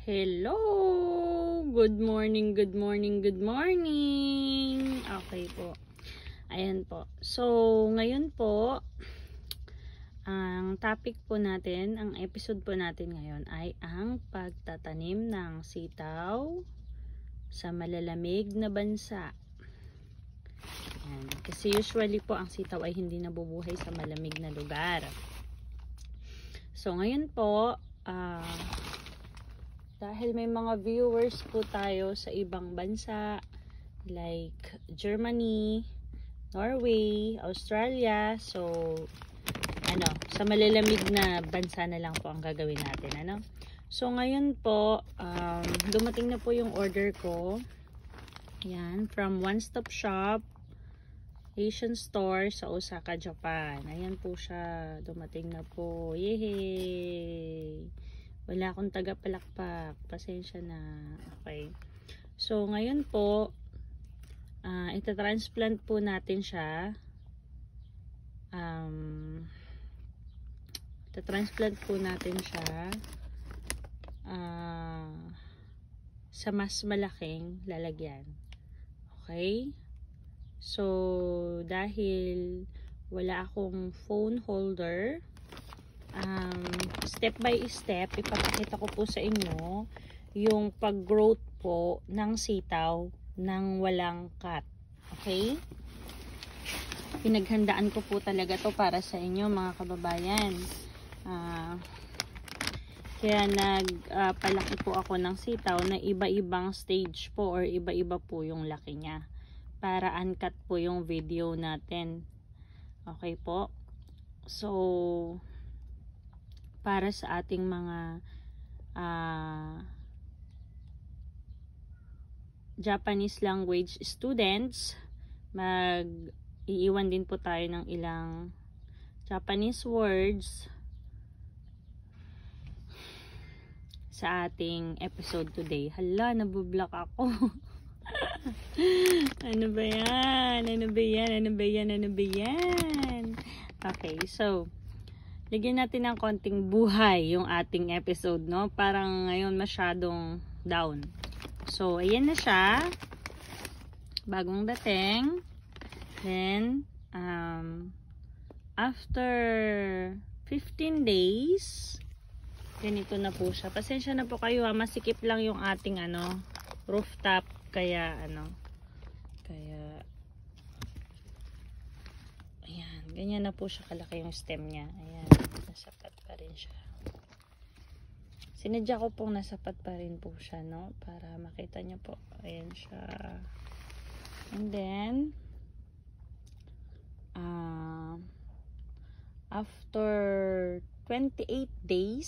Hello! Good morning, good morning, good morning! Okay po. Ayan po. So, ngayon po, ang topic po natin, ang episode po natin ngayon ay ang pagtatanim ng sitaw sa malalamig na bansa. Ayan. Kasi usually po, ang sitaw ay hindi nabubuhay sa malamig na lugar. So, ngayon po, dahil may mga viewers po tayo sa ibang bansa like Germany, Norway, Australia, so sa malalamig na bansa na lang po ang gagawin natin, So ngayon po, dumating na po yung order ko. Yan, from One Stop Shop Asian Store sa Osaka, Japan. Ayan po siya, dumating na po. Yehey! Wala akong tagapalakpak. Pasensya na. Okay. So, ngayon po, ita-transplant po natin siya. Ita-transplant po natin siya sa mas malaking lalagyan. Okay? So, dahil wala akong phone holder, step by step, ipapakita ko po sa inyo yung pag-growth po ng sitaw ng walang cut. Okay? Pinaghandaan ko po talaga to para sa inyo mga kababayan. Kaya nagpalaki po ako ng sitaw na iba-ibang stage po or iba-iba po yung laki niya. Para uncut po yung video natin. Okay po? So, para sa ating mga Japanese language students, iiwan din po tayo ng ilang Japanese words sa ating episode today. Hala, nabublock ako. Ano ba yan? Ano ba yan? Ano ba yan? Ano ba yan? Okay, so lagyan natin ng konting buhay yung ating episode, no? Parang ngayon masyadong down. So, ayan na siya. Bagong dating. Then, after 15 days, ganito na po siya. Pasensya na po kayo, masikip lang yung ating rooftop. Kaya, ayan, ganyan na po siya kalaki yung stem niya. Ayan, nasapat pa rin siya. Sinadya ko pong nasapat pa rin po siya, no? Para makita niyo po. Ayan siya. And then, after 28 days,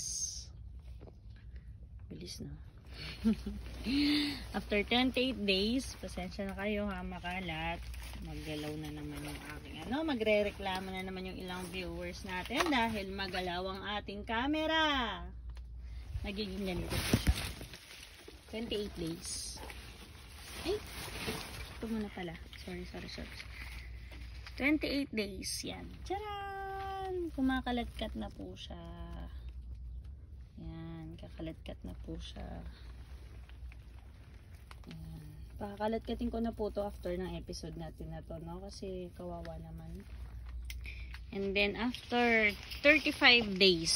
bilis na. After 28 days, pasensya na kayo makalat. Maggalaw na naman yung aking magre-reklamo na naman yung ilang viewers natin dahil magalaw ang ating camera. Nagiging ganito po siya. 28 days. Ay, ito muna pala. Sorry. 28 days, yan. Tcharan! Kumakalatkat na po siya. Yan, kakalatkat na po siya. Yan. Pakakalatkatin ko na po to after ng episode natin na to, no? Kasi kawawa naman. And then after 35 days,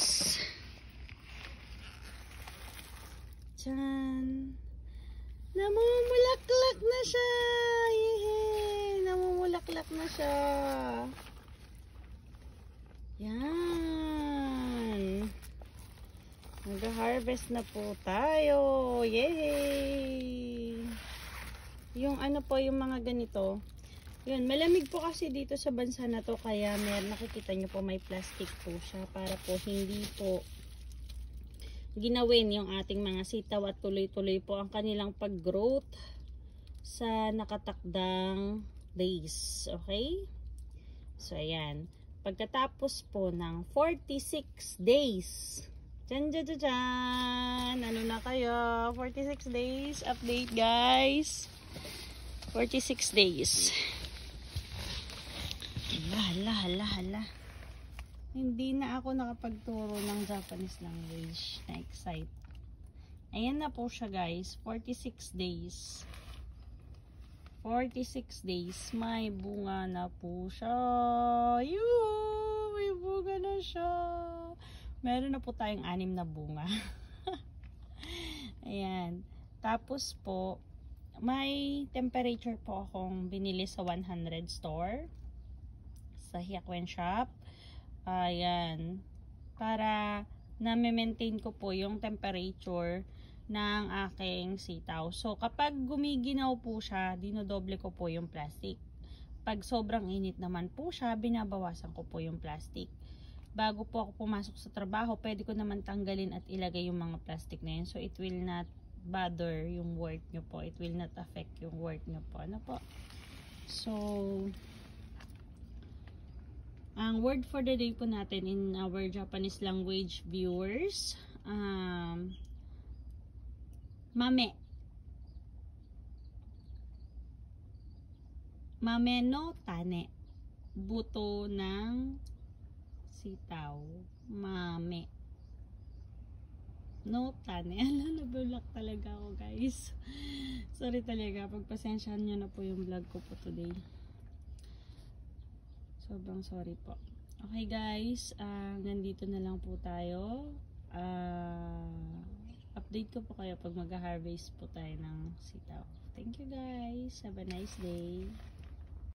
tcharan! Namumulaklak na siya! Yehey! Namumulaklak na siya! Yan! Mag-harvest na po tayo! Yehey! Yung yung mga ganito, yun, malamig po kasi dito sa bansa na to, kaya nakikita nyo po may plastic po siya para po hindi po ginawin yung ating mga sitaw at tuloy-tuloy po ang kanilang pag-growth sa nakatakdang days. Okay? So, ayan. Pagkatapos po ng 46 days, ano na kayo? 46 days. Update, guys. 46 days. Hala. Hindi na ako nakapagturo ng Japanese language. Na-excite. Ayan na po siya guys, 46 days. 46 days, may bunga na po siya. Yoo! May bunga na siya. Meron na po tayong 6 na bunga. Ayan. Tapos po, may temperature po akong binili sa 100 store. Sa Hyakuen Shop. Ayan. Para na-maintain ko po yung temperature ng aking sitaw. So, kapag gumiginaw po siya, dinodoble ko po yung plastic. Pag sobrang init naman po siya, binabawasan ko po yung plastic. Bago po ako pumasok sa trabaho, pwede ko naman tanggalin at ilagay yung mga plastic na yun. So, it will not bother yung work nyo po. It will not affect yung work nyo po. Ano po? So, ang word for the day po natin in our Japanese language viewers, mame. Mame no tane. Buto ng sitaw. Mame. No tane. Alam, nabulak talaga ako guys. Sorry talaga. Pagpasensyahan nyo na po yung vlog ko po today. Sobrang sorry po. Okay guys. Nandito na lang po tayo. Update ko po kayo pag mag-harvest po tayo ng sitaw. Thank you guys. Have a nice day.